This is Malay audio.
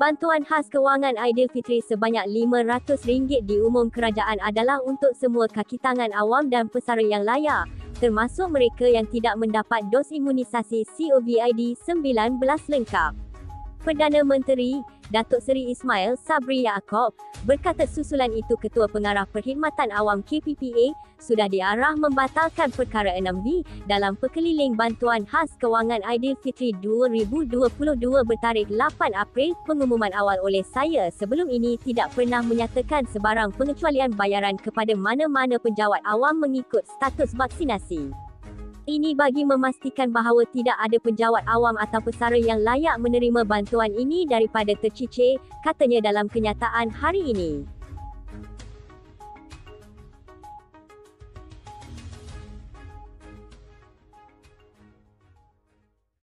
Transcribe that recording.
Bantuan khas kewangan Aidilfitri sebanyak RM500 diumum kerajaan adalah untuk semua kaki tangan awam dan pesara yang layak, termasuk mereka yang tidak mendapat dos imunisasi COVID-19 lengkap. Perdana Menteri, Datuk Seri Ismail Sabri Yaakob, berkata susulan itu Ketua Pengarah Perkhidmatan Awam KPPA sudah diarah membatalkan perkara 6B dalam perkeliling bantuan khas kewangan Aidilfitri 2022 bertarikh 8 April. Pengumuman awal oleh saya sebelum ini tidak pernah menyatakan sebarang pengecualian bayaran kepada mana-mana penjawat awam mengikut status vaksinasi. Ini bagi memastikan bahawa tidak ada penjawat awam atau pesara yang layak menerima bantuan ini daripada tercicir, katanya dalam kenyataan hari ini.